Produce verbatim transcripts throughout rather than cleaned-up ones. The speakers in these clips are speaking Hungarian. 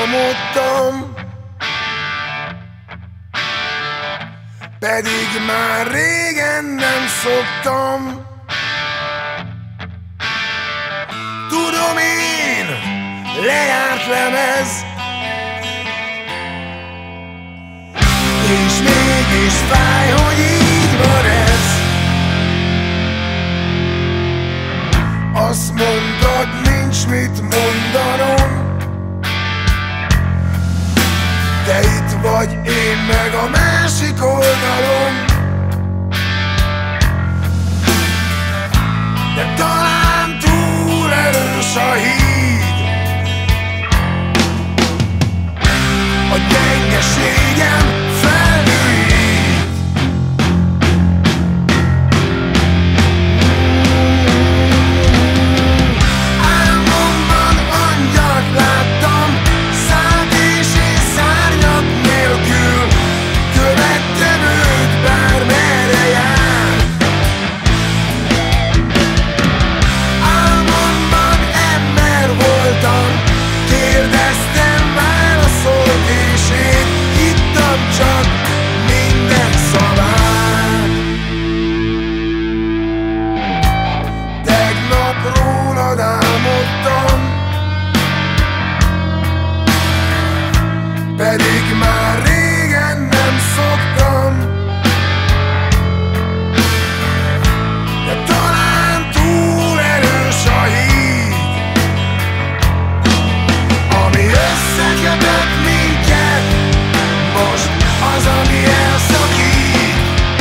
álmodtam, pedig már régen nem szoktam. Tudom én, lejárt lemez, és mégis fáj, hogy így van ez. Azt mondtad, nincs mit mondanom, de itt vagy, én meg a másik oldalon. De talán túl erős a híd, a gyengeségem felhűít. Álmomban angyalt láttam, szállt és én szárnyak nélkül követtem őt, bármerre jár. Álmomban ember voltam, kérdeztem, válaszolt, és én hittem csak minden szavát. Tegnap rólad álmodtam, pedig már régen nem szoktam. De talán túl erős a híd, ami összekötött minket, most az, ami elszakít.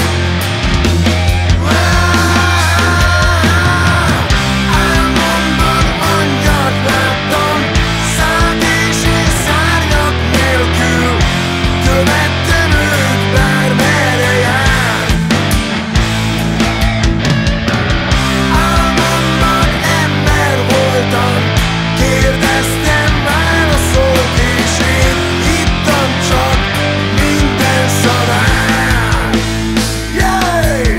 Álmomban angyalt láttam, szállt és én szárnyak nélkül követtem őt, bármerre jár. Álmomban ember voltam, kérdeztem, válaszolt, és én hittem csak minden szavát. Jaj!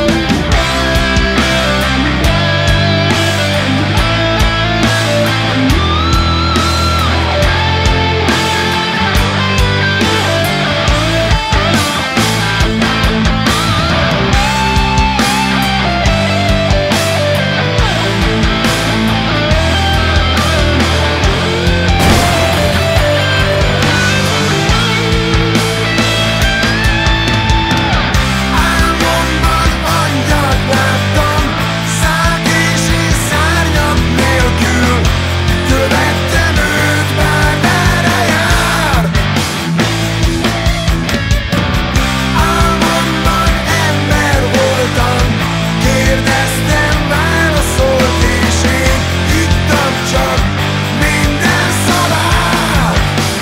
Álmomban angyalt láttam, szállt és én szárnyak nélkül követtem őt, bármerre jár. Álmomban ember voltam, kérdeztem, válaszolt, és én hittem csak minden szavát.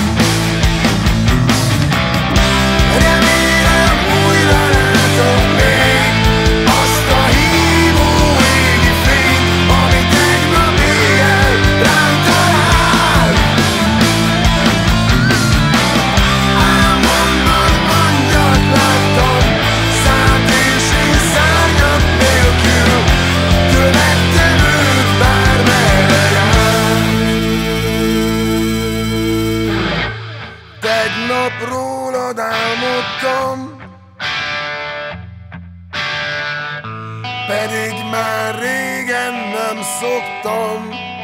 Remélem újra látom még azt a hívó égi fényt, ami tegnap éjjel rám talált. Álmomban angyalt láttam, szállt és én szárnyak nélkül követtem őt, bármerre jár. Tegnap rólad álmodtam, pedig már régen nem szoktam.